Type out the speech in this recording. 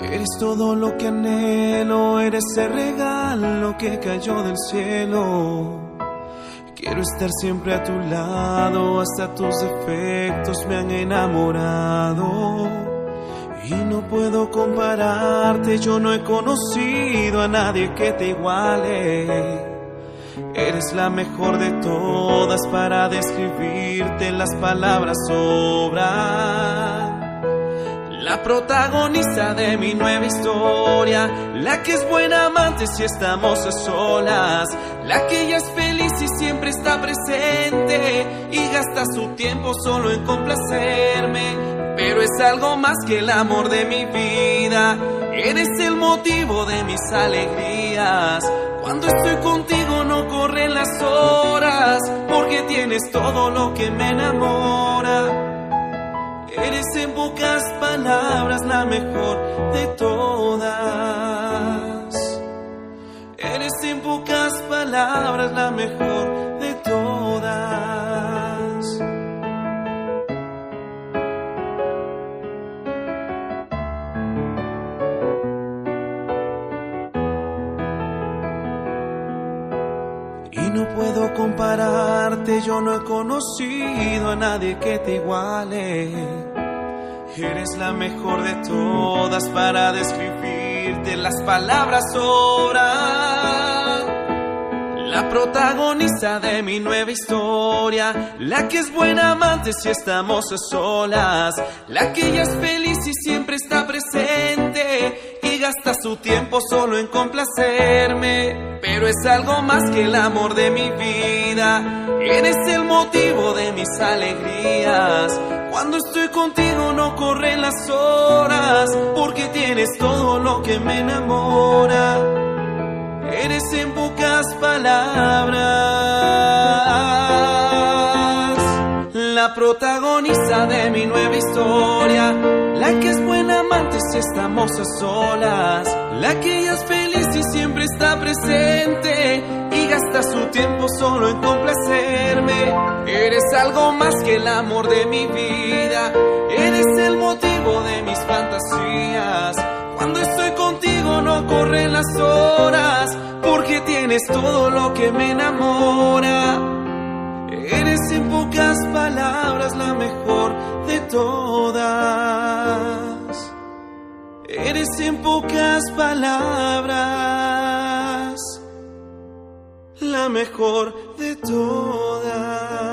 Eres todo lo que anhelo, eres el regalo que cayó del cielo. Quiero estar siempre a tu lado, hasta tus defectos me han enamorado. Y no puedo compararte, yo no he conocido a nadie que te iguale. Eres la mejor de todas, para describirte las palabras sobran. La protagonista de mi nueva historia, la que es buena amante si estamos a solas, la que ya es feliz y siempre está presente y gasta su tiempo solo en complacerme. Pero es algo más que el amor de mi vida, eres el motivo de mis alegrías. Cuando estoy contigo no corren las horas, porque tienes todo lo que me enamora. Eres en pocas palabras la mejor de todas. Eres en pocas palabras la mejor de todas. Y no puedo compararte, yo no he conocido a nadie que te iguale. Eres la mejor de todas, para describirte las palabras sobran. La protagonista de mi nueva historia, la que es buena amante si estamos a solas, la que ya es feliz y siempre está presente y gasta su tiempo solo en complacerme. Pero es algo más que el amor de mi vida, eres el motivo de mis alegrías. Cuando estoy contigo no corren las horas, porque tienes todo lo que me enamora. Eres en pocas palabras la protagonista de mi nueva historia, la que es buena amante si estamos a solas, la que ya es feliz y siempre está presente y gasta su tiempo solo en complacerme. Eres algo más que el amor de mi vida, eres el motivo de mis fantasías. Cuando estoy contigo no corren las horas, porque tienes todo lo que me enamora. Eres en pocas palabras la mejor de todas. Eres en pocas palabras la mejor de todas.